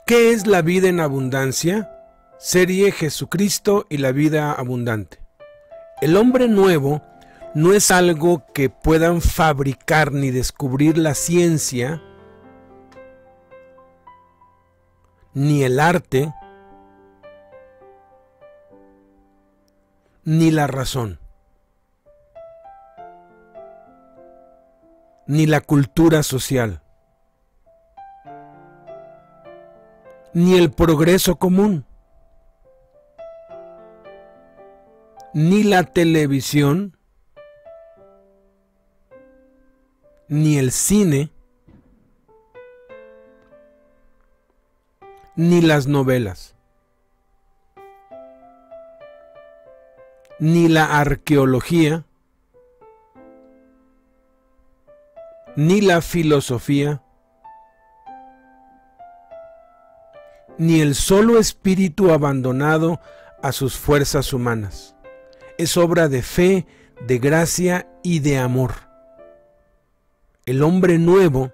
¿Qué es la vida en abundancia? Serie Jesucristo y la vida abundante. El hombre nuevo no es algo que puedan fabricar ni descubrir la ciencia, ni el arte, ni la razón, ni la cultura social, ni el progreso común, ni la televisión, ni el cine, ni las novelas, ni la arqueología, ni la filosofía, ni el solo espíritu abandonado a sus fuerzas humanas. Es obra de fe, de gracia y de amor. El hombre nuevo,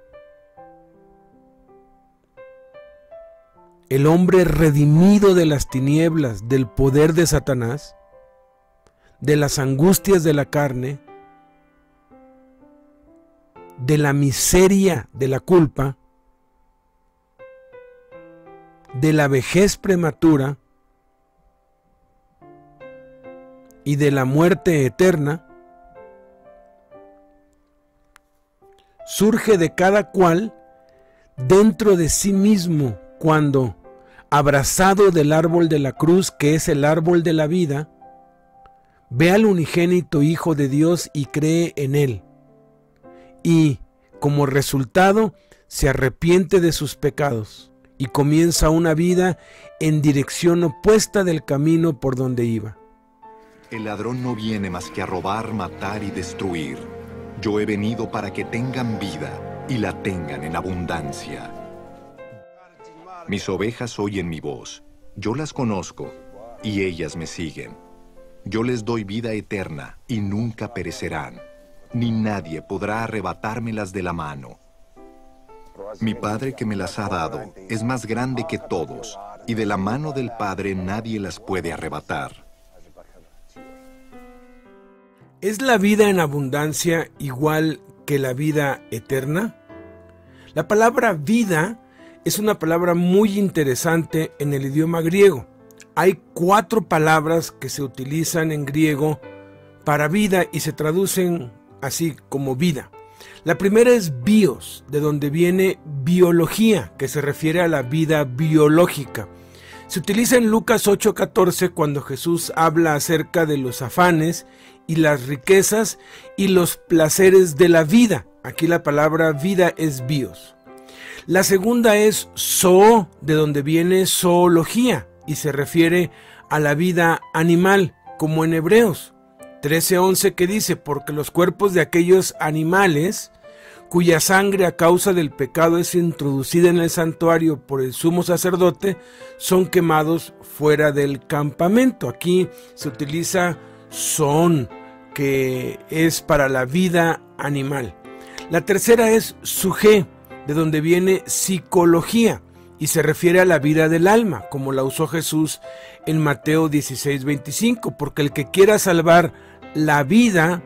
el hombre redimido de las tinieblas, del poder de Satanás, de las angustias de la carne, de la miseria de la culpa, de la vejez prematura y de la muerte eterna, surge de cada cual dentro de sí mismo cuando, abrazado del árbol de la cruz, que es el árbol de la vida, ve al unigénito Hijo de Dios y cree en él. Y, como resultado, se arrepiente de sus pecados y comienza una vida en dirección opuesta del camino por donde iba. El ladrón no viene más que a robar, matar y destruir. Yo he venido para que tengan vida y la tengan en abundancia. Mis ovejas oyen mi voz. Yo las conozco y ellas me siguen. Yo les doy vida eterna y nunca perecerán, ni nadie podrá arrebatármelas de la mano. Mi Padre que me las ha dado es más grande que todos, y de la mano del Padre nadie las puede arrebatar. ¿Es la vida en abundancia igual que la vida eterna? La palabra vida es una palabra muy interesante en el idioma griego. Hay 4 palabras que se utilizan en griego para vida y se traducen así como vida. La primera es bios, de donde viene biología, que se refiere a la vida biológica. Se utiliza en Lucas 8:14 cuando Jesús habla acerca de los afanes y las riquezas y los placeres de la vida. Aquí la palabra vida es bios. La segunda es zoo, de donde viene zoología y se refiere a la vida animal, como en Hebreos 13:11 que dice, porque los cuerpos de aquellos animales cuya sangre a causa del pecado es introducida en el santuario por el sumo sacerdote, son quemados fuera del campamento. Aquí se utiliza zoon, que es para la vida animal. La tercera es sujé, de donde viene psicología, y se refiere a la vida del alma, como la usó Jesús en Mateo 16:25, porque el que quiera salvar la vida,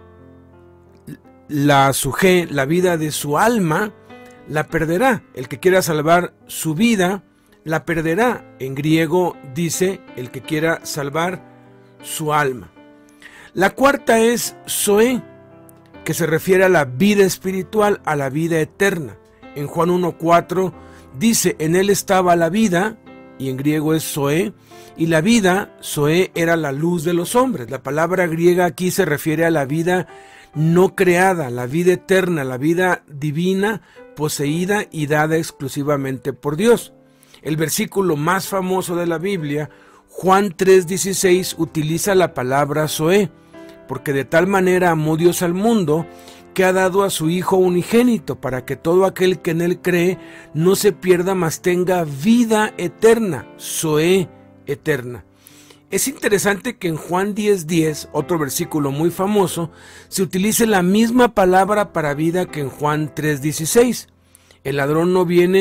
la sujé, la vida de su alma, la perderá. El que quiera salvar su vida, la perderá. En griego dice, el que quiera salvar su alma. La cuarta es zoe, que se refiere a la vida espiritual, a la vida eterna. En Juan 1:4 dice, en él estaba la vida, y en griego es zoe, y la vida, zoe, era la luz de los hombres. La palabra griega aquí se refiere a la vida no creada, la vida eterna, la vida divina, poseída y dada exclusivamente por Dios. El versículo más famoso de la Biblia, Juan 3:16, utiliza la palabra zoe, porque de tal manera amó Dios al mundo, que ha dado a su Hijo unigénito, para que todo aquel que en él cree no se pierda, mas tenga vida eterna, zoe, eterna. Es interesante que en Juan 10:10, otro versículo muy famoso, se utilice la misma palabra para vida que en Juan 3:16. El ladrón no viene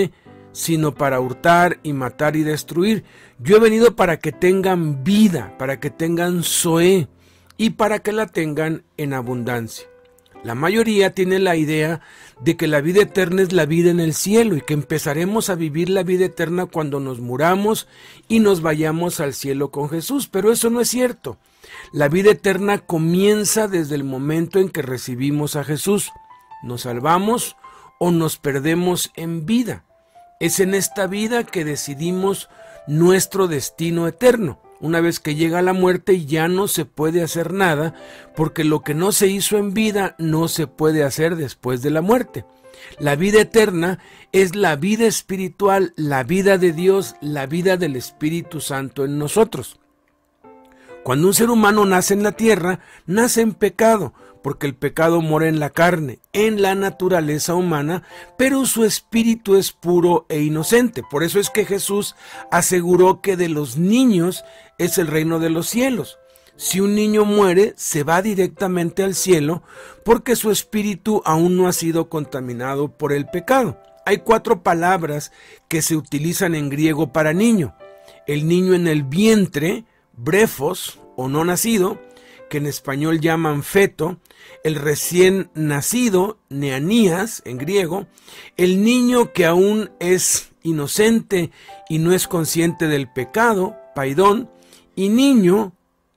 sino para hurtar y matar y destruir. Yo he venido para que tengan vida, para que tengan zoe y para que la tengan en abundancia. La mayoría tiene la idea de que la vida eterna es la vida en el cielo y que empezaremos a vivir la vida eterna cuando nos muramos y nos vayamos al cielo con Jesús, pero eso no es cierto. La vida eterna comienza desde el momento en que recibimos a Jesús. Nos salvamos o nos perdemos en vida. Es en esta vida que decidimos nuestro destino eterno. Una vez que llega la muerte ya no se puede hacer nada, porque lo que no se hizo en vida no se puede hacer después de la muerte. La vida eterna es la vida espiritual, la vida de Dios, la vida del Espíritu Santo en nosotros. Cuando un ser humano nace en la tierra, nace en pecado, porque el pecado mora en la carne, en la naturaleza humana, pero su espíritu es puro e inocente. Por eso es que Jesús aseguró que de los niños es el reino de los cielos. Si un niño muere, se va directamente al cielo, porque su espíritu aún no ha sido contaminado por el pecado. Hay 4 palabras que se utilizan en griego para niño. El niño en el vientre, brefos o no nacido, que en español llaman feto, el recién nacido, neanías en griego, el niño que aún es inocente y no es consciente del pecado, paidón, y niño,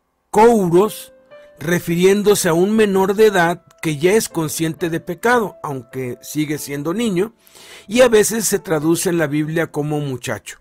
kouros, refiriéndose a un menor de edad que ya es consciente de pecado, aunque sigue siendo niño, y a veces se traduce en la Biblia como muchacho.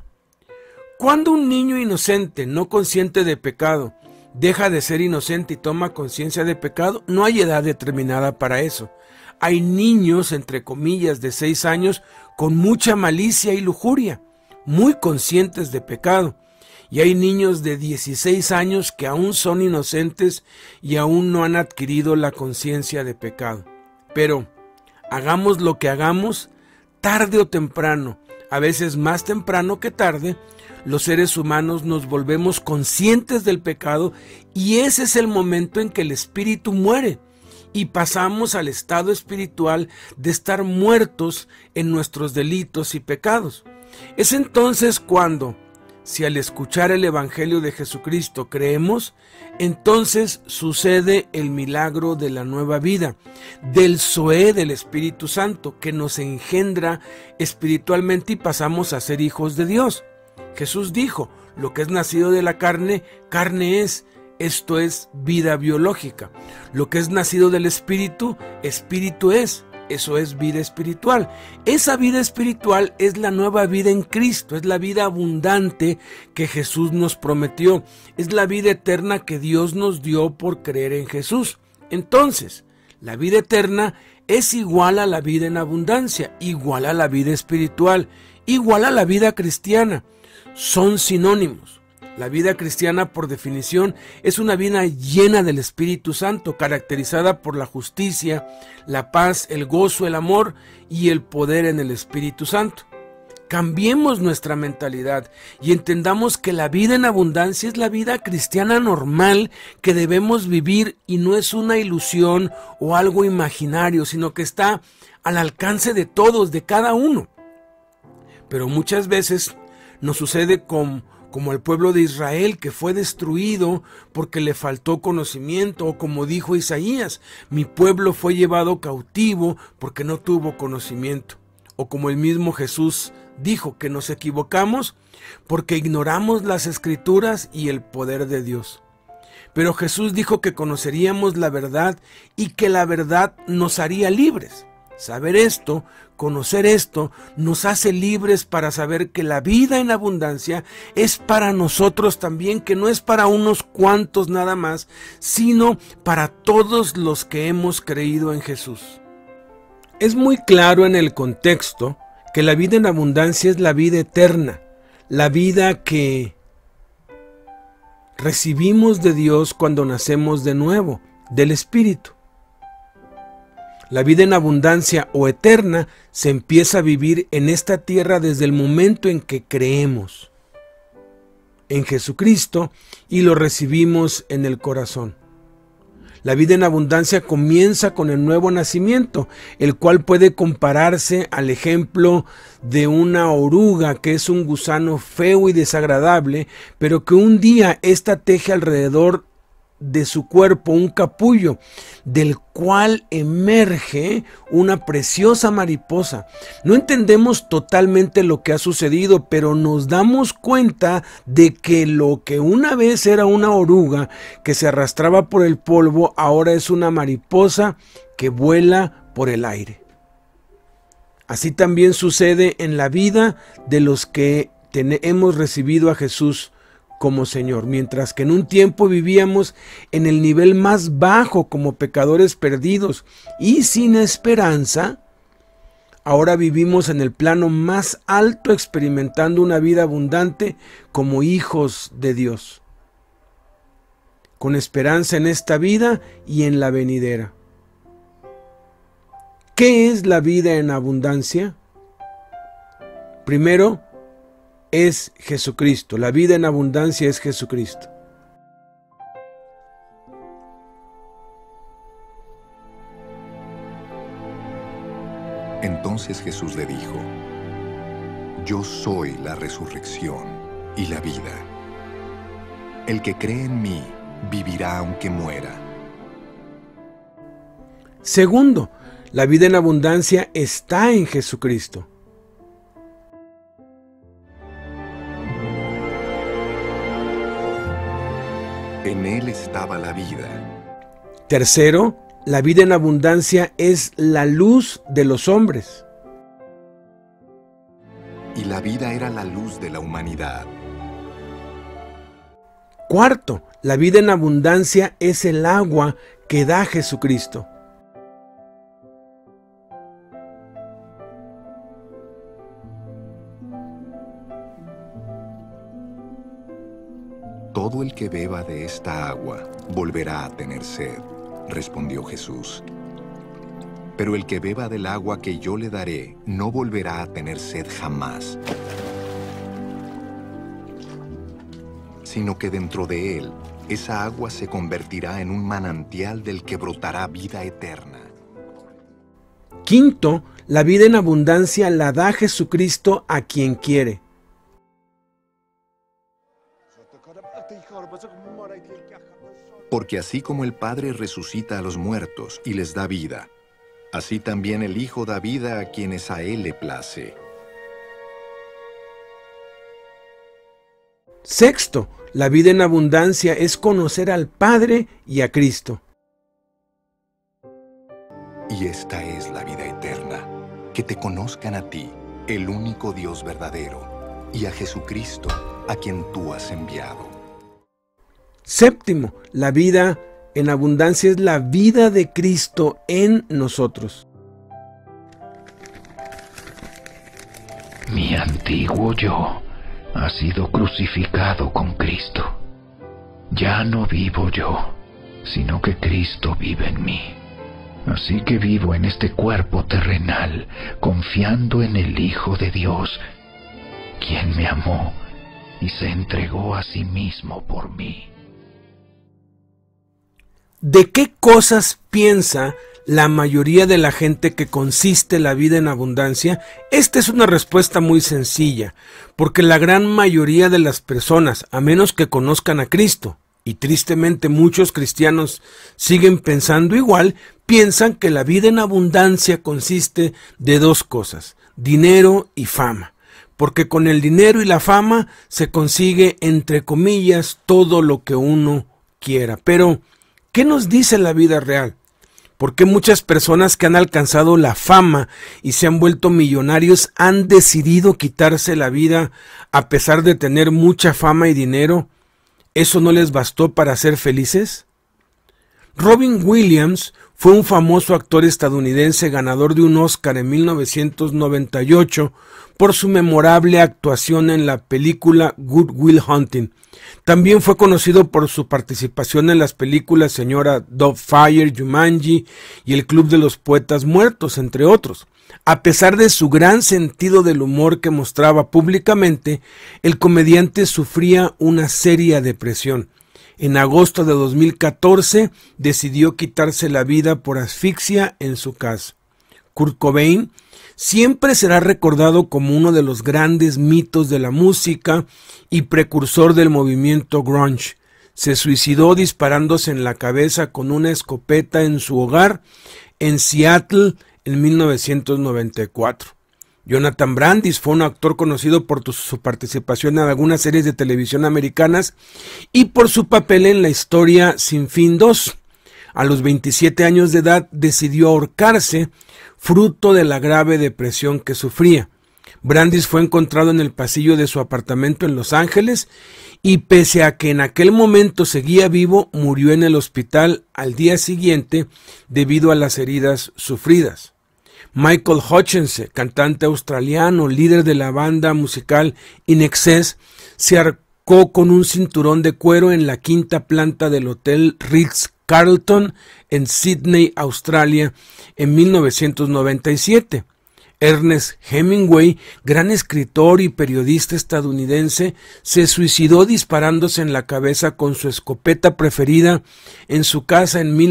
Cuando un niño inocente, no consciente de pecado, deja de ser inocente y toma conciencia de pecado, no hay edad determinada para eso. Hay niños, entre comillas, de 6 años con mucha malicia y lujuria, muy conscientes de pecado. Y hay niños de 16 años que aún son inocentes y aún no han adquirido la conciencia de pecado. Pero hagamos lo que hagamos, tarde o temprano, a veces más temprano que tarde, los seres humanos nos volvemos conscientes del pecado y ese es el momento en que el espíritu muere y pasamos al estado espiritual de estar muertos en nuestros delitos y pecados. Es entonces cuando, si al escuchar el Evangelio de Jesucristo creemos, entonces sucede el milagro de la nueva vida, del zoe del Espíritu Santo, que nos engendra espiritualmente y pasamos a ser hijos de Dios. Jesús dijo, lo que es nacido de la carne, carne es, esto es vida biológica. Lo que es nacido del Espíritu, espíritu es, eso es vida espiritual. Esa vida espiritual es la nueva vida en Cristo, es la vida abundante que Jesús nos prometió, es la vida eterna que Dios nos dio por creer en Jesús. Entonces, la vida eterna es igual a la vida en abundancia, igual a la vida espiritual, igual a la vida cristiana. Son sinónimos. La vida cristiana, por definición, es una vida llena del Espíritu Santo, caracterizada por la justicia, la paz, el gozo, el amor y el poder en el Espíritu Santo. Cambiemos nuestra mentalidad y entendamos que la vida en abundancia es la vida cristiana normal que debemos vivir y no es una ilusión o algo imaginario, sino que está al alcance de todos, de cada uno. Pero muchas veces nos sucede como el pueblo de Israel, que fue destruido porque le faltó conocimiento, o como dijo Isaías, mi pueblo fue llevado cautivo porque no tuvo conocimiento. O como el mismo Jesús dijo, que nos equivocamos porque ignoramos las Escrituras y el poder de Dios. Pero Jesús dijo que conoceríamos la verdad y que la verdad nos haría libres. Saber esto, conocer esto, nos hace libres para saber que la vida en abundancia es para nosotros también, que no es para unos cuantos nada más, sino para todos los que hemos creído en Jesús. Es muy claro en el contexto que la vida en abundancia es la vida eterna, la vida que recibimos de Dios cuando nacemos de nuevo, del Espíritu. La vida en abundancia o eterna se empieza a vivir en esta tierra desde el momento en que creemos en Jesucristo y lo recibimos en el corazón. La vida en abundancia comienza con el nuevo nacimiento, el cual puede compararse al ejemplo de una oruga, que es un gusano feo y desagradable, pero que un día ésta teje alrededor de su cuerpo un capullo, del cual emerge una preciosa mariposa. No entendemos totalmente lo que ha sucedido, pero nos damos cuenta de que lo que una vez era una oruga que se arrastraba por el polvo, ahora es una mariposa que vuela por el aire. Así también sucede en la vida de los que hemos recibido a Jesús como Señor. Mientras que en un tiempo vivíamos en el nivel más bajo como pecadores perdidos y sin esperanza, ahora vivimos en el plano más alto, experimentando una vida abundante como hijos de Dios, con esperanza en esta vida y en la venidera. ¿Qué es la vida en abundancia? Primero, es Jesucristo. La vida en abundancia es Jesucristo. Entonces Jesús le dijo: Yo soy la resurrección y la vida. El que cree en mí vivirá aunque muera. Segundo, la vida en abundancia está en Jesucristo. En él estaba la vida. Tercero, la vida en abundancia es la luz de los hombres. Y la vida era la luz de la humanidad. Cuarto, la vida en abundancia es el agua que da Jesucristo. Todo el que beba de esta agua volverá a tener sed, respondió Jesús. Pero el que beba del agua que yo le daré no volverá a tener sed jamás, sino que dentro de él esa agua se convertirá en un manantial del que brotará vida eterna. Quinto, la vida en abundancia la da Jesucristo a quien quiere. Porque así como el Padre resucita a los muertos y les da vida, así también el Hijo da vida a quienes a Él le place. Sexto, la vida en abundancia es conocer al Padre y a Cristo. Y esta es la vida eterna, que te conozcan a ti, el único Dios verdadero, y a Jesucristo, a quien tú has enviado. Séptimo, la vida en abundancia es la vida de Cristo en nosotros. Mi antiguo yo ha sido crucificado con Cristo. Ya no vivo yo, sino que Cristo vive en mí. Así que vivo en este cuerpo terrenal, confiando en el Hijo de Dios, quien me amó y se entregó a sí mismo por mí. ¿De qué cosas piensa la mayoría de la gente que consiste la vida en abundancia? Esta es una respuesta muy sencilla, porque la gran mayoría de las personas, a menos que conozcan a Cristo, y tristemente muchos cristianos siguen pensando igual, piensan que la vida en abundancia consiste de dos cosas: dinero y fama. Porque con el dinero y la fama se consigue, entre comillas, todo lo que uno quiera. Pero ¿qué nos dice la vida real? ¿Por qué muchas personas que han alcanzado la fama y se han vuelto millonarios han decidido quitarse la vida a pesar de tener mucha fama y dinero? ¿Eso no les bastó para ser felices? Robin Williams fue un famoso actor estadounidense ganador de un Oscar en 1998 por su memorable actuación en la película Good Will Hunting. También fue conocido por su participación en las películas Señora Doubtfire, Jumanji y El Club de los Poetas Muertos, entre otros. A pesar de su gran sentido del humor que mostraba públicamente, el comediante sufría una seria depresión. En agosto de 2014 decidió quitarse la vida por asfixia en su casa. Kurt Cobain siempre será recordado como uno de los grandes mitos de la música y precursor del movimiento grunge. Se suicidó disparándose en la cabeza con una escopeta en su hogar en Seattle en 1994. Jonathan Brandis fue un actor conocido por su participación en algunas series de televisión americanas y por su papel en la historia Sin Fin 2. A los 27 años de edad decidió ahorcarse, fruto de la grave depresión que sufría. Brandis fue encontrado en el pasillo de su apartamento en Los Ángeles y pese a que en aquel momento seguía vivo, murió en el hospital al día siguiente debido a las heridas sufridas. Michael Hutchence, cantante australiano, líder de la banda musical In Excess, se ahorcó con un cinturón de cuero en la quinta planta del Hotel Ritz-Carlton en Sydney, Australia, en 1997. Ernest Hemingway, gran escritor y periodista estadounidense, se suicidó disparándose en la cabeza con su escopeta preferida en su casa en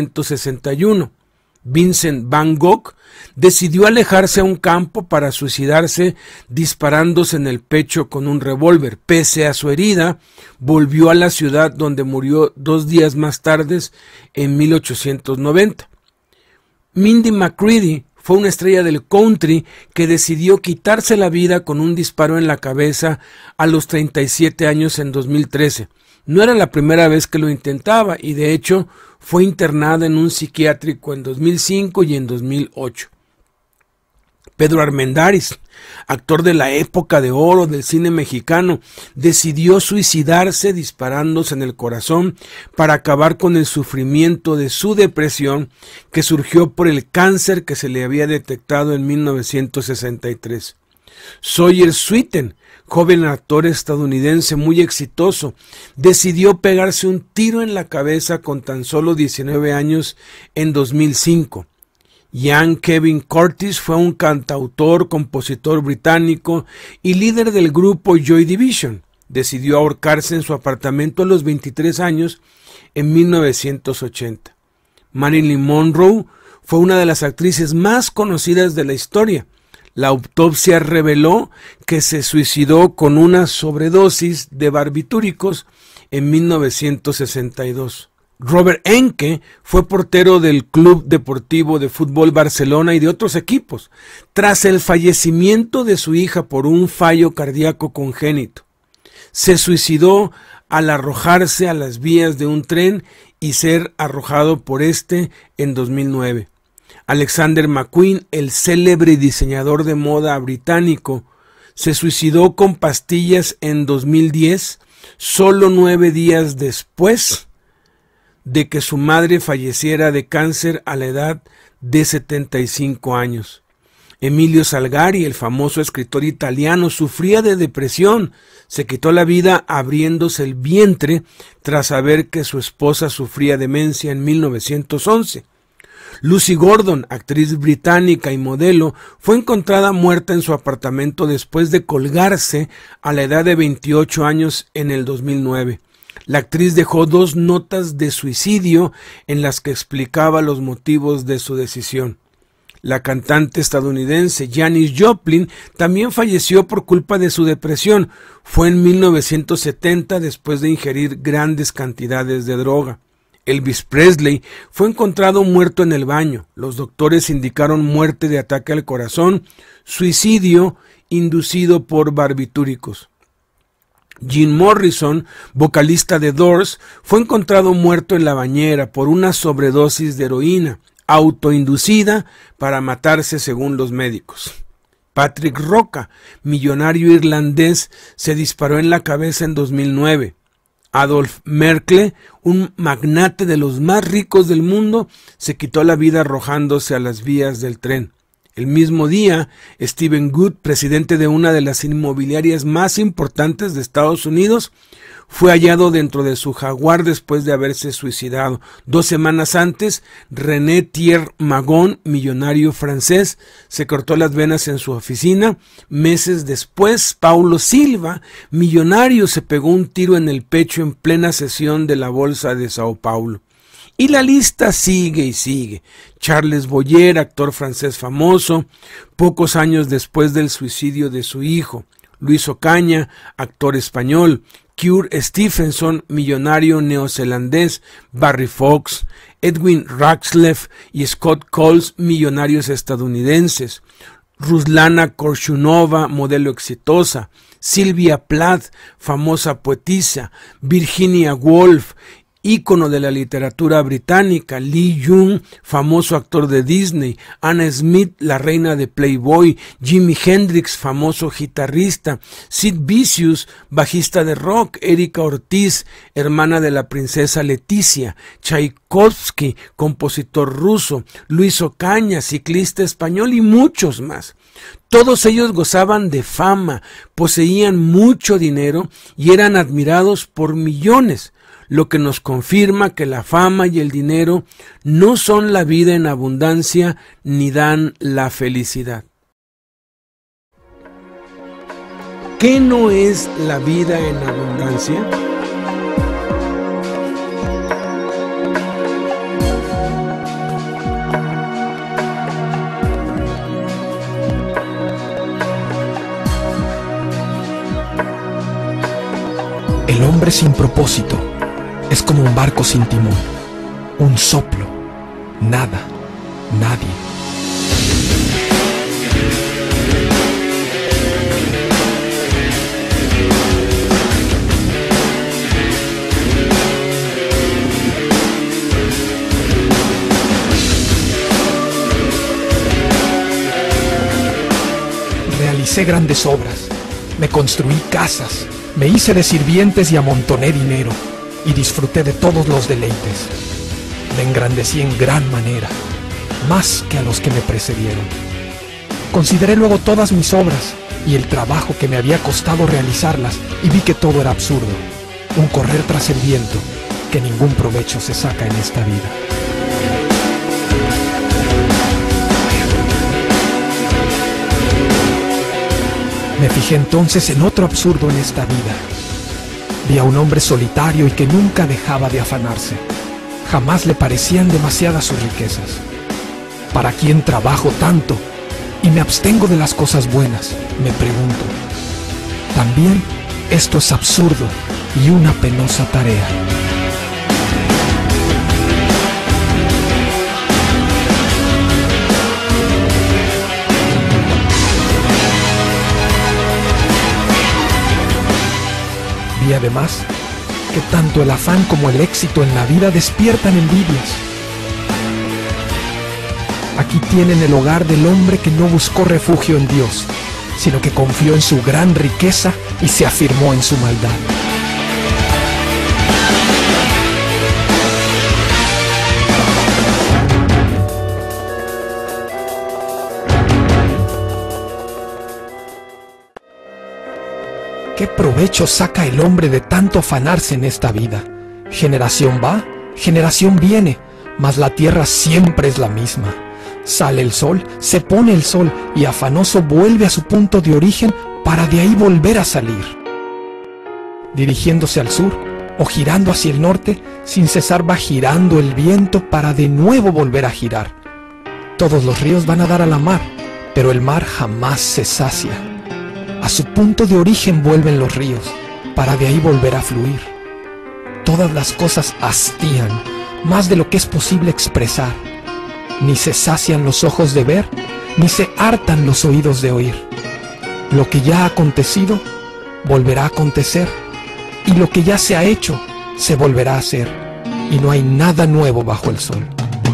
1961. Vincent Van Gogh decidió alejarse a un campo para suicidarse disparándose en el pecho con un revólver. Pese a su herida, volvió a la ciudad donde murió 2 días más tarde en 1890. Mindy McCready fue una estrella del country que decidió quitarse la vida con un disparo en la cabeza a los 37 años en 2013. No era la primera vez que lo intentaba y de hecho fue internada en un psiquiátrico en 2005 y en 2008. Pedro Armendáriz, actor de la época de oro del cine mexicano, decidió suicidarse disparándose en el corazón para acabar con el sufrimiento de su depresión que surgió por el cáncer que se le había detectado en 1963. Sawyer Sweeten, joven actor estadounidense muy exitoso, decidió pegarse un tiro en la cabeza con tan solo 19 años en 2005. Ian Kevin Curtis fue un cantautor, compositor británico y líder del grupo Joy Division. Decidió ahorcarse en su apartamento a los 23 años en 1980. Marilyn Monroe fue una de las actrices más conocidas de la historia. La autopsia reveló que se suicidó con una sobredosis de barbitúricos en 1962. Robert Enke fue portero del Club Deportivo de Fútbol Barcelona y de otros equipos, tras el fallecimiento de su hija por un fallo cardíaco congénito. Se suicidó al arrojarse a las vías de un tren y ser arrojado por este en 2009. Alexander McQueen, el célebre diseñador de moda británico, se suicidó con pastillas en 2010, solo 9 días después de que su madre falleciera de cáncer a la edad de 75 años. Emilio Salgari, el famoso escritor italiano, sufría de depresión. Se quitó la vida abriéndose el vientre tras saber que su esposa sufría demencia en 1911. Lucy Gordon, actriz británica y modelo, fue encontrada muerta en su apartamento después de colgarse a la edad de 28 años en el 2009. La actriz dejó 2 notas de suicidio en las que explicaba los motivos de su decisión. La cantante estadounidense Janis Joplin también falleció por culpa de su depresión. Fue en 1970 después de ingerir grandes cantidades de droga. Elvis Presley fue encontrado muerto en el baño. Los doctores indicaron muerte de ataque al corazón, suicidio inducido por barbitúricos. Jim Morrison, vocalista de Doors, fue encontrado muerto en la bañera por una sobredosis de heroína, autoinducida para matarse según los médicos. Patrick Roca, millonario irlandés, se disparó en la cabeza en 2009. Adolf Merkle, un magnate de los más ricos del mundo, se quitó la vida arrojándose a las vías del tren. El mismo día, Stephen Good, presidente de una de las inmobiliarias más importantes de Estados Unidos, fue hallado dentro de su Jaguar después de haberse suicidado. 2 semanas antes, René Thierry Magon, millonario francés, se cortó las venas en su oficina. Meses después, Paulo Silva, millonario, se pegó un tiro en el pecho en plena sesión de la Bolsa de Sao Paulo. Y la lista sigue y sigue. Charles Boyer, actor francés famoso, pocos años después del suicidio de su hijo. Luis Ocaña, actor español. Cure Stephenson, millonario neozelandés. Barry Fox, Edwin Raxleff y Scott Coles, millonarios estadounidenses. Ruslana Korshunova, modelo exitosa. Sylvia Plath, famosa poetisa. Virginia Woolf, ícono de la literatura británica. Lee Jung, famoso actor de Disney. Anna Smith, la reina de Playboy. Jimi Hendrix, famoso guitarrista. Sid Vicious, bajista de rock. Erika Ortiz, hermana de la princesa Leticia. Tchaikovsky, compositor ruso. Luis Ocaña, ciclista español, y muchos más. Todos ellos gozaban de fama, poseían mucho dinero y eran admirados por millones, lo que nos confirma que la fama y el dinero no son la vida en abundancia ni dan la felicidad. ¿Qué no es la vida en abundancia? El hombre sin propósito es como un barco sin timón, un soplo, nada, nadie. Realicé grandes obras, me construí casas, me hice de sirvientes y amontoné dinero. Y disfruté de todos los deleites. Me engrandecí en gran manera, más que a los que me precedieron. Consideré luego todas mis obras y el trabajo que me había costado realizarlas y vi que todo era absurdo, un correr tras el viento, que ningún provecho se saca en esta vida. Me fijé entonces en otro absurdo en esta vida. Vi a un hombre solitario y que nunca dejaba de afanarse. Jamás le parecían demasiadas sus riquezas. ¿Para quién trabajo tanto? Y me abstengo de las cosas buenas, me pregunto. También esto es absurdo y una penosa tarea. Y además, que tanto el afán como el éxito en la vida despiertan envidias. Aquí tienen el hogar del hombre que no buscó refugio en Dios, sino que confió en su gran riqueza y se afirmó en su maldad. ¿Qué provecho saca el hombre de tanto afanarse en esta vida? Generación va, generación viene, mas la tierra siempre es la misma. Sale el sol, se pone el sol y afanoso vuelve a su punto de origen para de ahí volver a salir. Dirigiéndose al sur o girando hacia el norte, sin cesar va girando el viento para de nuevo volver a girar. Todos los ríos van a dar a la mar, pero el mar jamás se sacia. A su punto de origen vuelven los ríos, para de ahí volver a fluir. Todas las cosas hastían, más de lo que es posible expresar. Ni se sacian los ojos de ver, ni se hartan los oídos de oír. Lo que ya ha acontecido, volverá a acontecer, y lo que ya se ha hecho, se volverá a hacer, y no hay nada nuevo bajo el sol.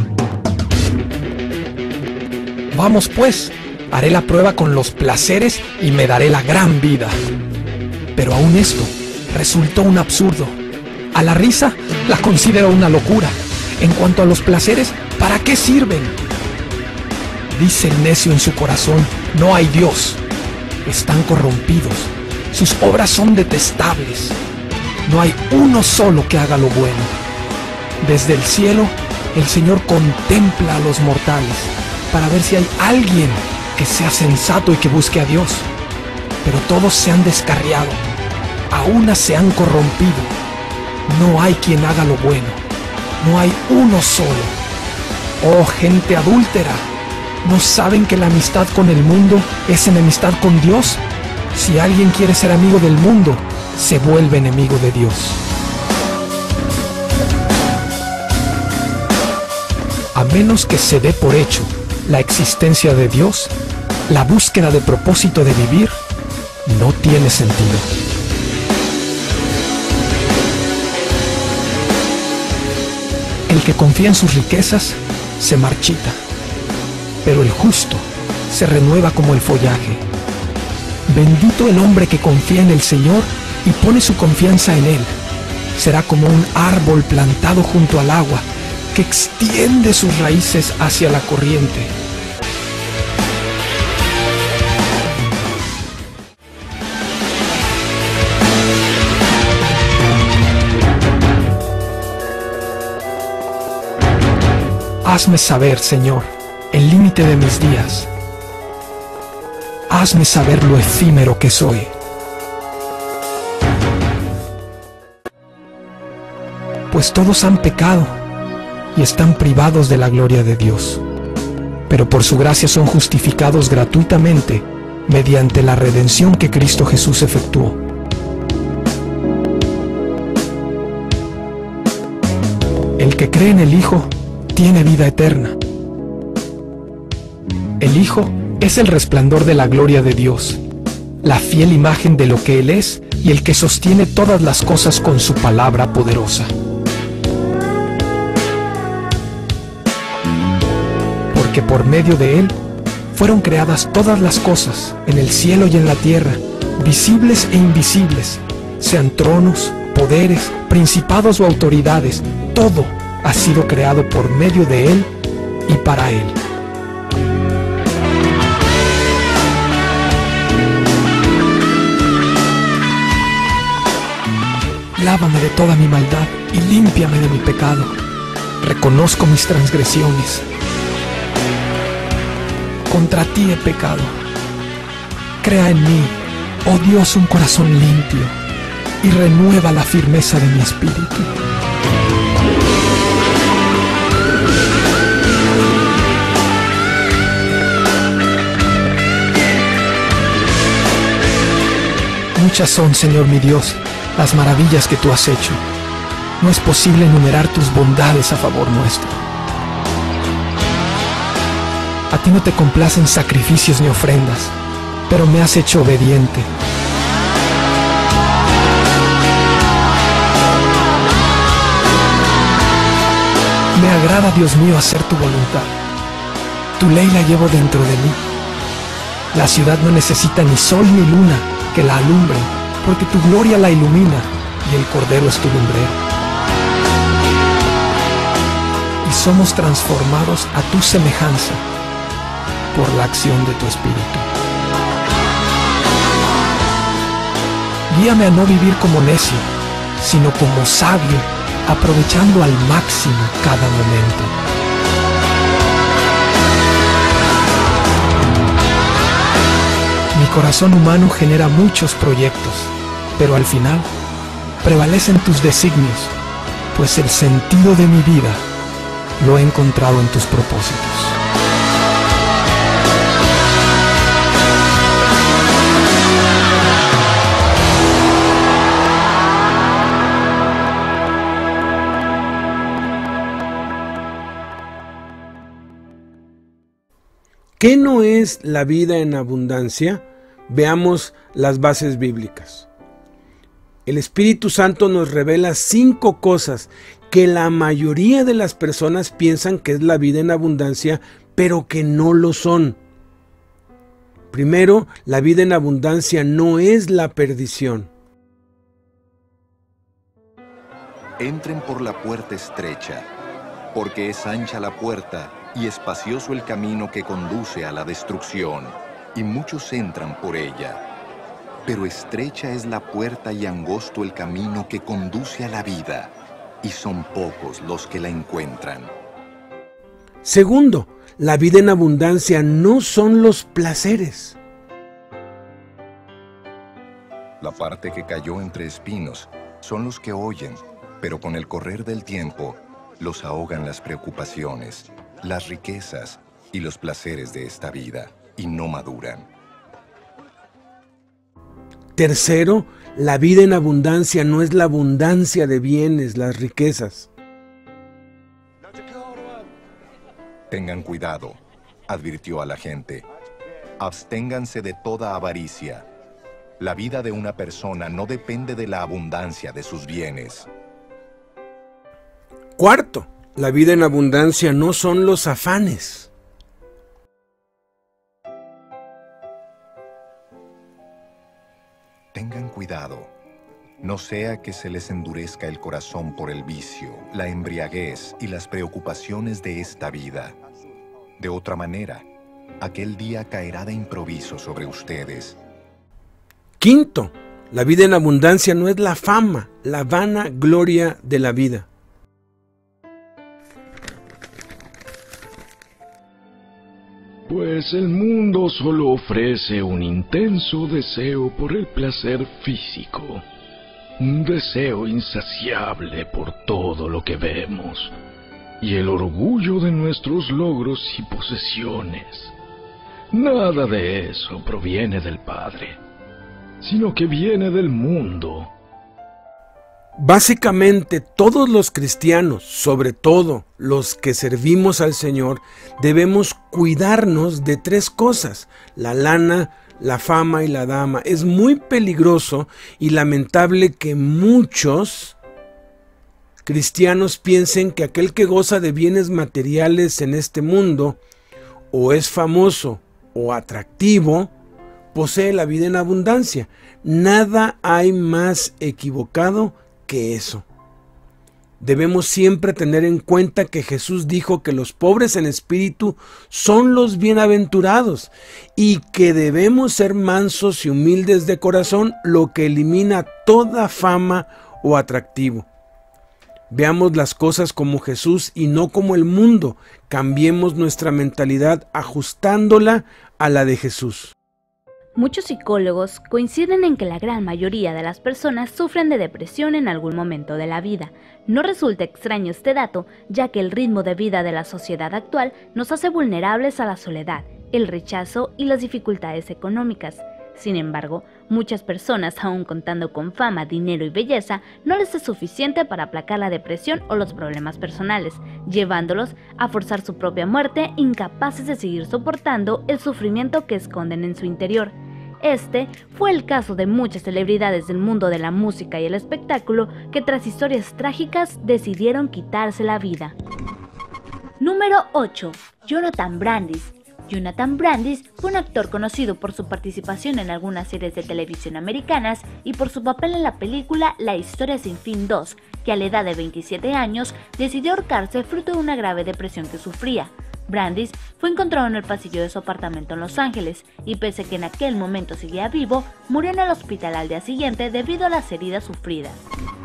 Vamos pues, haré la prueba con los placeres y me daré la gran vida. Pero aún esto resultó un absurdo. A la risa la considero una locura. En cuanto a los placeres, ¿para qué sirven? Dice el necio en su corazón: no hay Dios. Están corrompidos, sus obras son detestables. No hay uno solo que haga lo bueno. Desde el cielo, el Señor contempla a los mortales para ver si hay alguien que sea sensato y que busque a Dios. Pero todos se han descarriado, a una se han corrompido. No hay quien haga lo bueno, no hay uno solo. Oh gente adúltera, ¿no saben que la amistad con el mundo es enemistad con Dios? Si alguien quiere ser amigo del mundo, se vuelve enemigo de Dios. A menos que se dé por hecho la existencia de Dios, la búsqueda de propósito de vivir no tiene sentido. El que confía en sus riquezas se marchita, pero el justo se renueva como el follaje. Bendito el hombre que confía en el Señor y pone su confianza en Él. Será como un árbol plantado junto al agua, que extiende sus raíces hacia la corriente. Hazme saber, Señor, el límite de mis días. Hazme saber lo efímero que soy. Pues todos han pecado y están privados de la gloria de Dios, pero por su gracia son justificados gratuitamente mediante la redención que Cristo Jesús efectuó. El que cree en el Hijo tiene vida eterna. El Hijo es el resplandor de la gloria de Dios, la fiel imagen de lo que Él es y el que sostiene todas las cosas con su palabra poderosa. Porque por medio de Él fueron creadas todas las cosas, en el cielo y en la tierra, visibles e invisibles, sean tronos, poderes, principados o autoridades, todo ha sido creado por medio de Él y para Él. Lávame de toda mi maldad y límpiame de mi pecado. Reconozco mis transgresiones. Contra ti he pecado. Crea en mí, oh Dios, un corazón limpio y renueva la firmeza de mi espíritu. Muchas son, Señor mi Dios, las maravillas que tú has hecho. No es posible enumerar tus bondades a favor nuestro. A ti no te complacen sacrificios ni ofrendas, pero me has hecho obediente. Me agrada, Dios mío, hacer tu voluntad. Tu ley la llevo dentro de mí. La ciudad no necesita ni sol ni luna que la alumbren, porque tu gloria la ilumina y el Cordero es tu lumbrera. Y somos transformados a tu semejanza por la acción de tu Espíritu. Guíame a no vivir como necio, sino como sabio, aprovechando al máximo cada momento. Mi corazón humano genera muchos proyectos, pero al final prevalecen tus designios, pues el sentido de mi vida lo he encontrado en tus propósitos. ¿Qué no es la vida en abundancia? Veamos las bases bíblicas. El Espíritu Santo nos revela 5 cosas que la mayoría de las personas piensan que es la vida en abundancia, pero que no lo son. Primero, la vida en abundancia no es la perdición. Entren por la puerta estrecha, porque es ancha la puerta y espacioso el camino que conduce a la destrucción, y muchos entran por ella. Pero estrecha es la puerta y angosto el camino que conduce a la vida, y son pocos los que la encuentran. Segundo, la vida en abundancia no son los placeres. La parte que cayó entre espinos son los que oyen, pero con el correr del tiempo los ahogan las preocupaciones, las riquezas y los placeres de esta vida, y no maduran. Tercero, la vida en abundancia no es la abundancia de bienes, las riquezas. Tengan cuidado, advirtió a la gente. Absténganse de toda avaricia. La vida de una persona no depende de la abundancia de sus bienes. Cuarto, la vida en abundancia no son los afanes. Tengan cuidado, no sea que se les endurezca el corazón por el vicio, la embriaguez y las preocupaciones de esta vida. De otra manera, aquel día caerá de improviso sobre ustedes. Quinto, la vida en abundancia no es la fama, la vana gloria de la vida. Pues el mundo solo ofrece un intenso deseo por el placer físico, un deseo insaciable por todo lo que vemos, y el orgullo de nuestros logros y posesiones. Nada de eso proviene del Padre, sino que viene del mundo. Básicamente, todos los cristianos, sobre todo los que servimos al Señor, debemos cuidarnos de tres cosas: la lana, la fama y la dama. Es muy peligroso y lamentable que muchos cristianos piensen que aquel que goza de bienes materiales en este mundo, o es famoso o atractivo, posee la vida en abundancia. Nada hay más equivocado que eso. Debemos siempre tener en cuenta que Jesús dijo que los pobres en espíritu son los bienaventurados y que debemos ser mansos y humildes de corazón, lo que elimina toda fama o atractivo. Veamos las cosas como Jesús y no como el mundo. Cambiemos nuestra mentalidad ajustándola a la de Jesús. Muchos psicólogos coinciden en que la gran mayoría de las personas sufren de depresión en algún momento de la vida. No resulta extraño este dato, ya que el ritmo de vida de la sociedad actual nos hace vulnerables a la soledad, el rechazo y las dificultades económicas. Sin embargo, muchas personas, aún contando con fama, dinero y belleza, no les es suficiente para aplacar la depresión o los problemas personales, llevándolos a forzar su propia muerte, incapaces de seguir soportando el sufrimiento que esconden en su interior. Este fue el caso de muchas celebridades del mundo de la música y el espectáculo que tras historias trágicas decidieron quitarse la vida. Número 8. Jonathan Brandis. Jonathan Brandis fue un actor conocido por su participación en algunas series de televisión americanas y por su papel en la película La Historia Sin Fin 2, que a la edad de 27 años decidió ahorcarse fruto de una grave depresión que sufría. Brandis fue encontrado en el pasillo de su apartamento en Los Ángeles y pese a que en aquel momento seguía vivo, murió en el hospital al día siguiente debido a las heridas sufridas.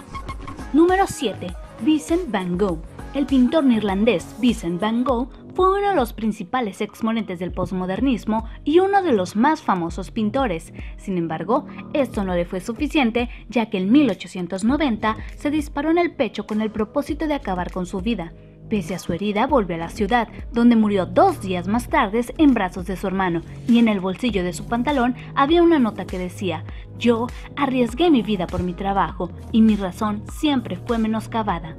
Número 7. Vincent van Gogh. El pintor neerlandés Vincent van Gogh fue uno de los principales exponentes del posmodernismo y uno de los más famosos pintores. Sin embargo, esto no le fue suficiente, ya que en 1890 se disparó en el pecho con el propósito de acabar con su vida. Pese a su herida, volvió a la ciudad, donde murió 2 días más tarde en brazos de su hermano, y en el bolsillo de su pantalón había una nota que decía: «Yo arriesgué mi vida por mi trabajo, y mi razón siempre fue menoscabada».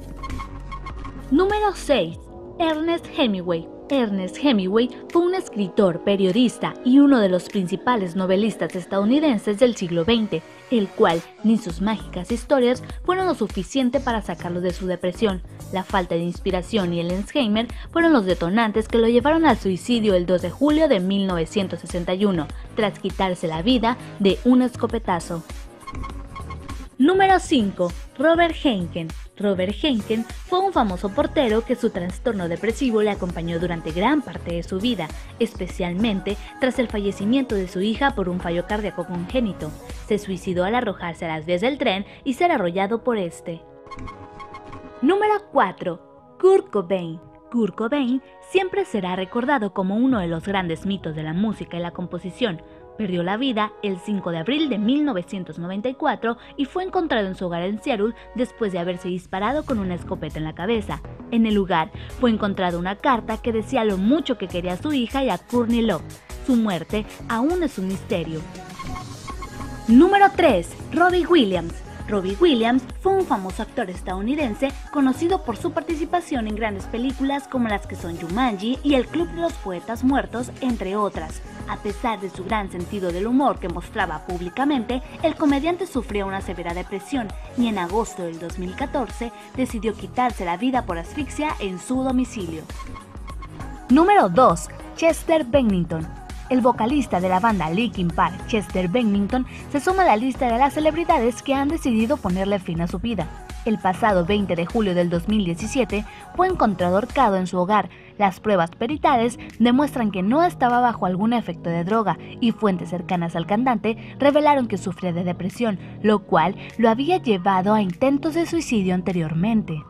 Número 6. Ernest Hemingway. Ernest Hemingway fue un escritor, periodista y uno de los principales novelistas estadounidenses del siglo XX, el cual ni sus mágicas historias fueron lo suficiente para sacarlo de su depresión. La falta de inspiración y el Alzheimer fueron los detonantes que lo llevaron al suicidio el 2 de julio de 1961, tras quitarse la vida de un escopetazo. Número 5. Robert Heinken. Robert Henken fue un famoso portero que su trastorno depresivo le acompañó durante gran parte de su vida, especialmente tras el fallecimiento de su hija por un fallo cardíaco congénito. Se suicidó al arrojarse a las vías del tren y ser arrollado por este. Número 4. Kurt Cobain. Kurt Cobain siempre será recordado como uno de los grandes mitos de la música y la composición. Perdió la vida el 5 de abril de 1994 y fue encontrado en su hogar en Seattle después de haberse disparado con una escopeta en la cabeza. En el lugar fue encontrada una carta que decía lo mucho que quería a su hija y a Courtney Love. Su muerte aún es un misterio. Número 3. Robbie Williams. Robbie Williams fue un famoso actor estadounidense conocido por su participación en grandes películas como las que son Jumanji y El Club de los Poetas Muertos, entre otras. A pesar de su gran sentido del humor que mostraba públicamente, el comediante sufrió una severa depresión y en agosto del 2014 decidió quitarse la vida por asfixia en su domicilio. Número 2. Chester Bennington. El vocalista de la banda Linkin Park, Chester Bennington, se suma a la lista de las celebridades que han decidido ponerle fin a su vida. El pasado 20 de julio del 2017 fue encontrado ahorcado en su hogar. Las pruebas peritales demuestran que no estaba bajo algún efecto de droga y fuentes cercanas al cantante revelaron que sufría de depresión, lo cual lo había llevado a intentos de suicidio anteriormente.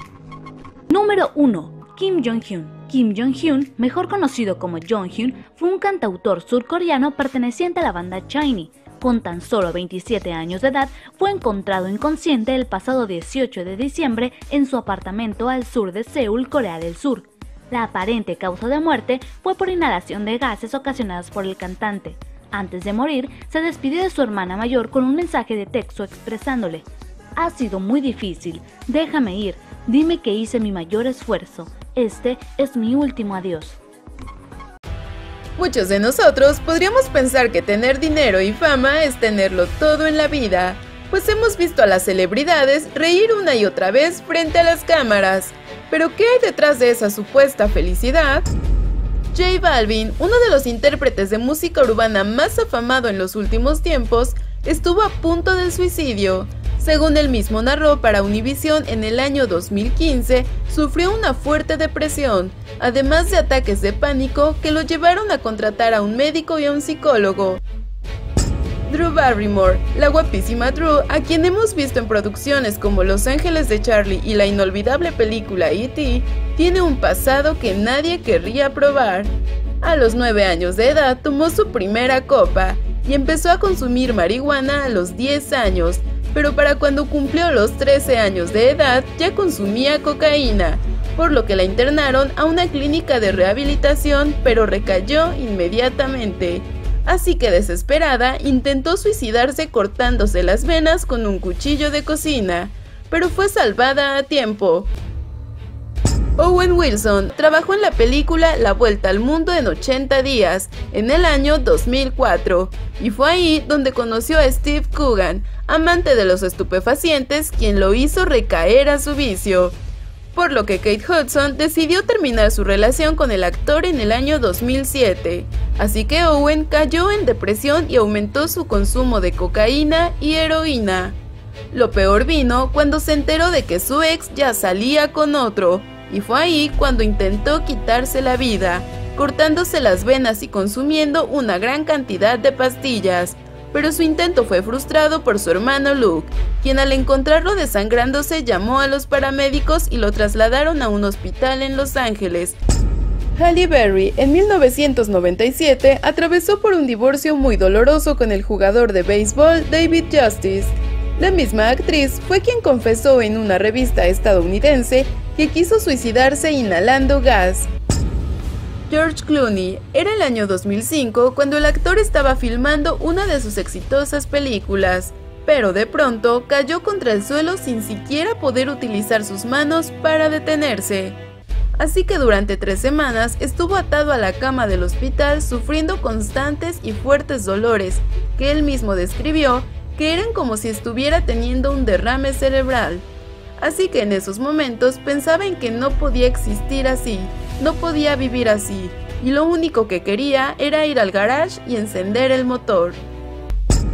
Número 1. Kim Jong-un. Kim Jong-un, mejor conocido como Jonghyun, fue un cantautor surcoreano perteneciente a la banda SHINee. Con tan solo 27 años de edad, fue encontrado inconsciente el pasado 18 de diciembre en su apartamento al sur de Seúl, Corea del Sur. La aparente causa de muerte fue por inhalación de gases ocasionadas por el cantante. Antes de morir, se despidió de su hermana mayor con un mensaje de texto expresándole: "Ha sido muy difícil, déjame ir, dime que hice mi mayor esfuerzo. Este es mi último adiós". Muchos de nosotros podríamos pensar que tener dinero y fama es tenerlo todo en la vida, pues hemos visto a las celebridades reír una y otra vez frente a las cámaras. ¿Pero qué hay detrás de esa supuesta felicidad? J Balvin, uno de los intérpretes de música urbana más afamado en los últimos tiempos, estuvo a punto del suicidio. Según él mismo narró para Univision en el año 2015, sufrió una fuerte depresión, además de ataques de pánico que lo llevaron a contratar a un médico y a un psicólogo. Drew Barrymore, la guapísima Drew, a quien hemos visto en producciones como Los Ángeles de Charlie y la inolvidable película E.T., tiene un pasado que nadie querría probar. A los 9 años de edad tomó su primera copa y empezó a consumir marihuana a los 10 años, pero para cuando cumplió los 13 años de edad ya consumía cocaína, por lo que la internaron a una clínica de rehabilitación, pero recayó inmediatamente. Así que desesperada, intentó suicidarse cortándose las venas con un cuchillo de cocina, pero fue salvada a tiempo. Owen Wilson trabajó en la película La Vuelta al Mundo en 80 días, en el año 2004, y fue ahí donde conoció a Steve Coogan, amante de los estupefacientes, quien lo hizo recaer a su vicio. Por lo que Kate Hudson decidió terminar su relación con el actor en el año 2007, así que Owen cayó en depresión y aumentó su consumo de cocaína y heroína. Lo peor vino cuando se enteró de que su ex ya salía con otro, y fue ahí cuando intentó quitarse la vida, cortándose las venas y consumiendo una gran cantidad de pastillas, pero su intento fue frustrado por su hermano Luke, quien al encontrarlo desangrándose llamó a los paramédicos y lo trasladaron a un hospital en Los Ángeles. Halle Berry, en 1997, atravesó por un divorcio muy doloroso con el jugador de béisbol David Justice. La misma actriz fue quien confesó en una revista estadounidense que quiso suicidarse inhalando gas. George Clooney, era el año 2005 cuando el actor estaba filmando una de sus exitosas películas, pero de pronto cayó contra el suelo sin siquiera poder utilizar sus manos para detenerse. Así que durante 3 semanas estuvo atado a la cama del hospital sufriendo constantes y fuertes dolores, que él mismo describió que eran como si estuviera teniendo un derrame cerebral. Así que en esos momentos pensaba en que no podía existir así, no podía vivir así, y lo único que quería era ir al garage y encender el motor.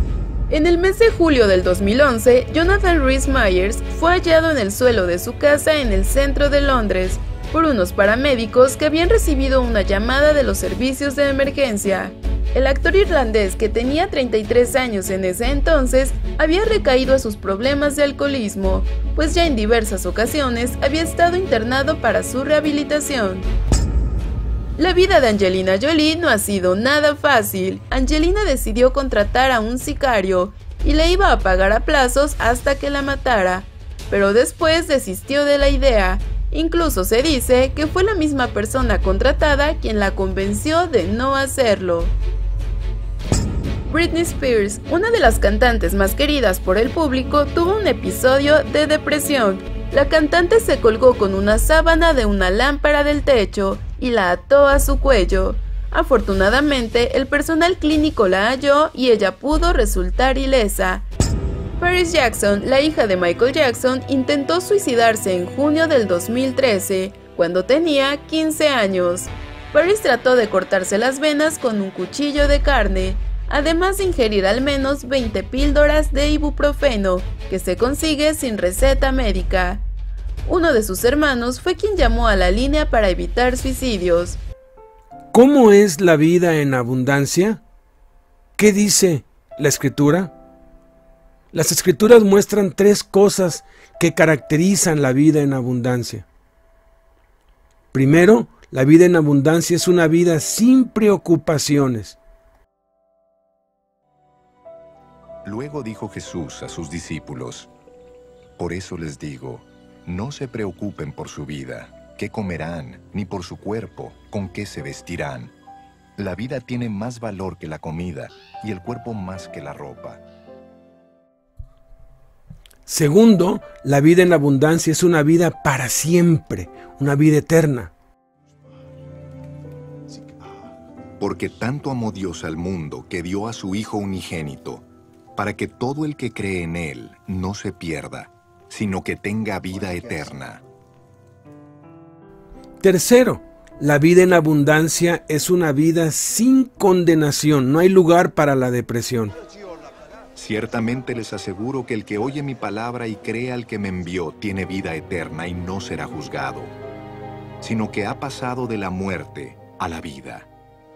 En el mes de julio del 2011, Jonathan Rhys Myers fue hallado en el suelo de su casa en el centro de Londres por unos paramédicos que habían recibido una llamada de los servicios de emergencia. El actor irlandés, que tenía 33 años en ese entonces, había recaído a sus problemas de alcoholismo, pues ya en diversas ocasiones había estado internado para su rehabilitación. La vida de Angelina Jolie no ha sido nada fácil. Angelina decidió contratar a un sicario y le iba a pagar a plazos hasta que la matara, pero después desistió de la idea. Incluso se dice que fue la misma persona contratada quien la convenció de no hacerlo. Britney Spears, una de las cantantes más queridas por el público, tuvo un episodio de depresión. La cantante se colgó con una sábana de una lámpara del techo y la ató a su cuello. Afortunadamente, el personal clínico la halló y ella pudo resultar ilesa. Paris Jackson, la hija de Michael Jackson, intentó suicidarse en junio del 2013, cuando tenía 15 años. Paris trató de cortarse las venas con un cuchillo de carne, además de ingerir al menos 20 píldoras de ibuprofeno, que se consigue sin receta médica. Uno de sus hermanos fue quien llamó a la línea para evitar suicidios. ¿Cómo es la vida en abundancia? ¿Qué dice la Escritura? Las Escrituras muestran 3 cosas que caracterizan la vida en abundancia. Primero, la vida en abundancia es una vida sin preocupaciones. Luego dijo Jesús a sus discípulos: por eso les digo, no se preocupen por su vida, qué comerán, ni por su cuerpo, con qué se vestirán. La vida tiene más valor que la comida, y el cuerpo más que la ropa. Segundo, la vida en abundancia es una vida para siempre, una vida eterna. Porque tanto amó Dios al mundo que dio a su Hijo unigénito, para que todo el que cree en Él no se pierda, sino que tenga vida eterna. Tercero, la vida en abundancia es una vida sin condenación, no hay lugar para la depresión. Ciertamente les aseguro que el que oye mi palabra y cree al que me envió tiene vida eterna y no será juzgado, sino que ha pasado de la muerte a la vida.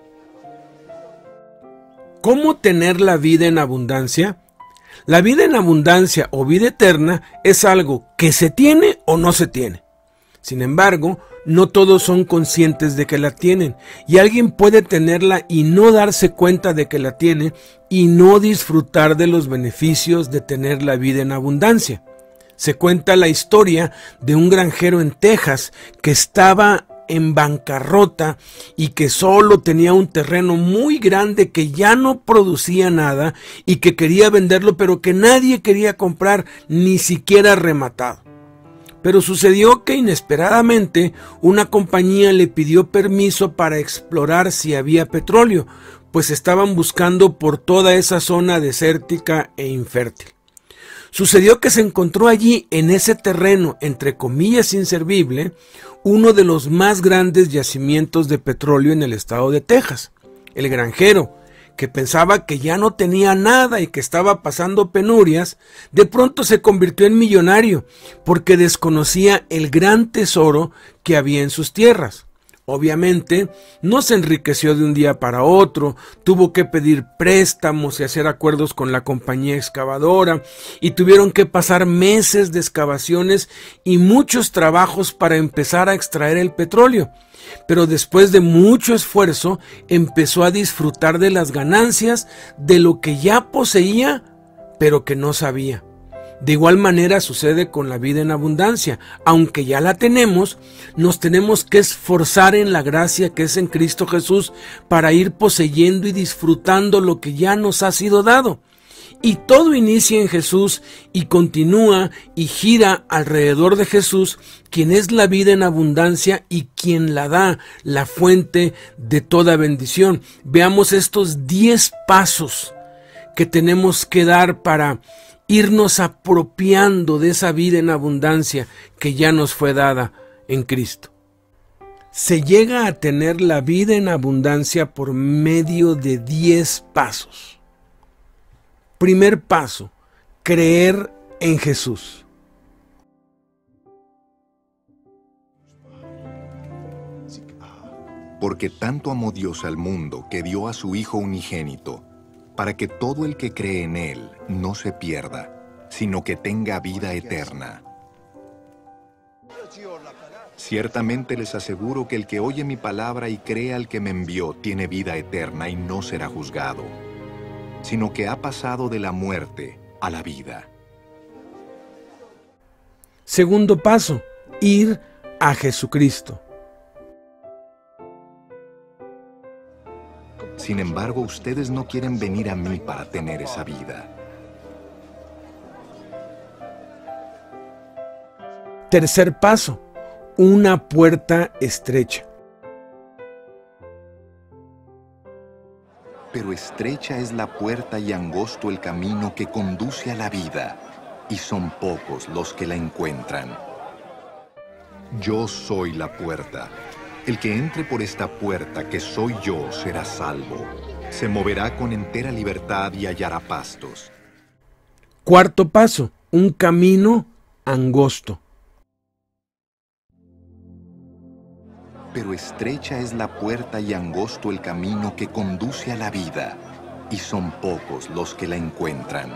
¿Cómo tener la vida en abundancia? La vida en abundancia o vida eterna es algo que se tiene o no se tiene. Sin embargo, no todos son conscientes de que la tienen, y alguien puede tenerla y no darse cuenta de que la tiene y no disfrutar de los beneficios de tener la vida en abundancia. Se cuenta la historia de un granjero en Texas que estaba en bancarrota y que solo tenía un terreno muy grande que ya no producía nada y que quería venderlo, pero que nadie quería comprar, ni siquiera rematado. Pero sucedió que inesperadamente una compañía le pidió permiso para explorar si había petróleo, pues estaban buscando por toda esa zona desértica e infértil. Sucedió que se encontró allí, en ese terreno, entre comillas inservible, uno de los más grandes yacimientos de petróleo en el estado de Texas. El granjero, que pensaba que ya no tenía nada y que estaba pasando penurias, de pronto se convirtió en millonario, porque desconocía el gran tesoro que había en sus tierras. Obviamente, no se enriqueció de un día para otro, tuvo que pedir préstamos y hacer acuerdos con la compañía excavadora, y tuvieron que pasar meses de excavaciones y muchos trabajos para empezar a extraer el petróleo. Pero después de mucho esfuerzo, empezó a disfrutar de las ganancias de lo que ya poseía, pero que no sabía. De igual manera sucede con la vida en abundancia. Aunque ya la tenemos, nos tenemos que esforzar en la gracia que es en Cristo Jesús para ir poseyendo y disfrutando lo que ya nos ha sido dado. Y todo inicia en Jesús y continúa y gira alrededor de Jesús, quien es la vida en abundancia y quien la da, la fuente de toda bendición. Veamos estos 10 pasos que tenemos que dar para irnos apropiando de esa vida en abundancia que ya nos fue dada en Cristo. Se llega a tener la vida en abundancia por medio de 10 pasos. Primer paso, creer en Jesús. Porque tanto amó Dios al mundo que dio a su Hijo unigénito, para que todo el que cree en Él no se pierda, sino que tenga vida eterna. Ciertamente les aseguro que el que oye mi palabra y cree al que me envió tiene vida eterna y no será juzgado, sino que ha pasado de la muerte a la vida. Segundo paso, ir a Jesucristo. Sin embargo, ustedes no quieren venir a mí para tener esa vida. Tercer paso, una puerta estrecha. Pero estrecha es la puerta y angosto el camino que conduce a la vida, y son pocos los que la encuentran. Yo soy la puerta. El que entre por esta puerta, que soy yo, será salvo. Se moverá con entera libertad y hallará pastos. Cuarto paso, un camino angosto. Pero estrecha es la puerta y angosto el camino que conduce a la vida, y son pocos los que la encuentran.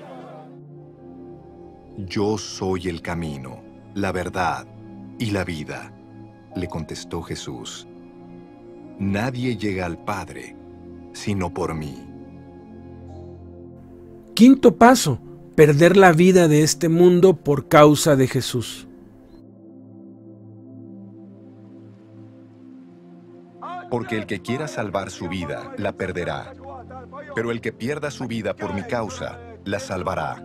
Yo soy el camino, la verdad y la vida, le contestó Jesús. Nadie llega al Padre, sino por mí. Quinto paso, perder la vida de este mundo por causa de Jesús. Porque el que quiera salvar su vida, la perderá. Pero el que pierda su vida por mi causa, la salvará.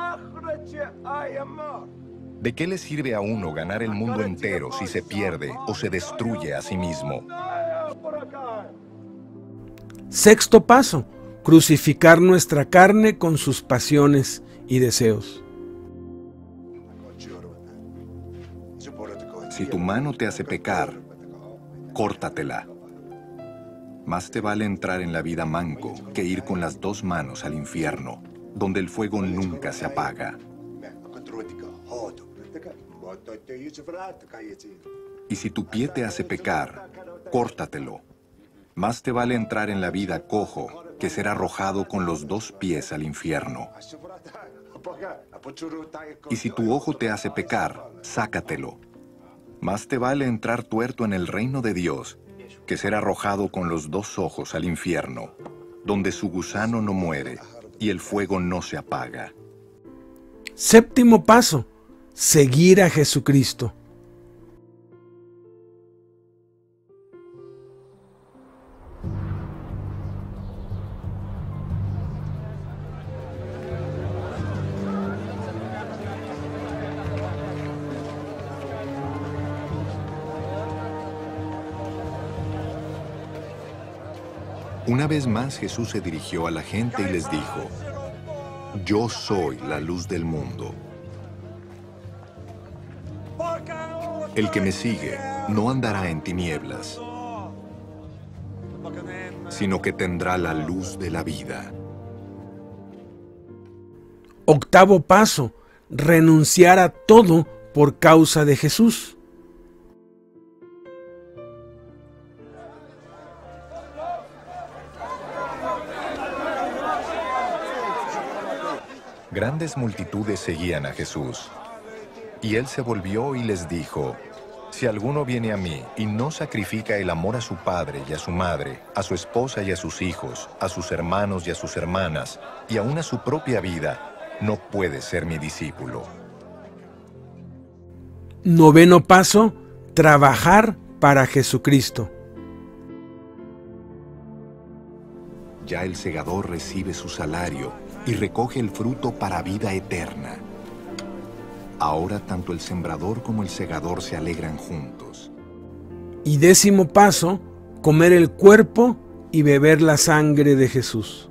¿De qué le sirve a uno ganar el mundo entero si se pierde o se destruye a sí mismo? Sexto paso, crucificar nuestra carne con sus pasiones y deseos. Si tu mano te hace pecar, córtatela. Más te vale entrar en la vida manco que ir con las dos manos al infierno, donde el fuego nunca se apaga. Y si tu pie te hace pecar, córtatelo. Más te vale entrar en la vida cojo que ser arrojado con los dos pies al infierno. Y si tu ojo te hace pecar, sácatelo. Más te vale entrar tuerto en el reino de Dios que ser arrojado con los dos ojos al infierno, donde su gusano no muere y el fuego no se apaga. Séptimo paso, seguir a Jesucristo. Una vez más Jesús se dirigió a la gente y les dijo: Yo soy la luz del mundo. El que me sigue no andará en tinieblas, sino que tendrá la luz de la vida. Octavo paso, renunciar a todo por causa de Jesús. Grandes multitudes seguían a Jesús, y él se volvió y les dijo: Si alguno viene a mí y no sacrifica el amor a su padre y a su madre, a su esposa y a sus hijos, a sus hermanos y a sus hermanas, y aún a su propia vida, no puede ser mi discípulo. Noveno paso, trabajar para Jesucristo. Ya el segador recibe su salario y recoge el fruto para vida eterna. Ahora tanto el sembrador como el segador se alegran juntos. Y décimo paso, comer el cuerpo y beber la sangre de Jesús.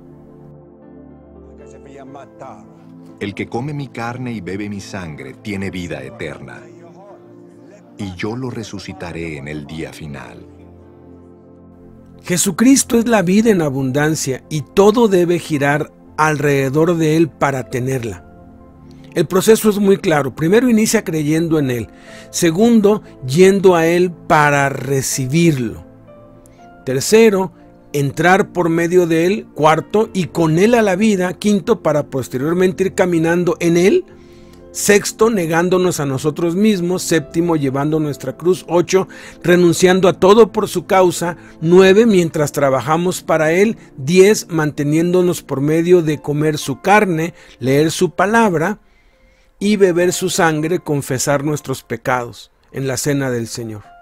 El que come mi carne y bebe mi sangre tiene vida eterna, y yo lo resucitaré en el día final. Jesucristo es la vida en abundancia y todo debe girar alrededor de Él para tenerla. El proceso es muy claro. Primero, inicia creyendo en Él. Segundo, yendo a Él para recibirlo. Tercero, entrar por medio de Él. Cuarto, y con Él a la vida. Quinto, para posteriormente ir caminando en Él. Sexto, negándonos a nosotros mismos. Séptimo, llevando nuestra cruz. 8, renunciando a todo por su causa. 9, mientras trabajamos para Él. 10, manteniéndonos por medio de comer su carne, leer su palabra y beber su sangre, confesar nuestros pecados en la cena del Señor.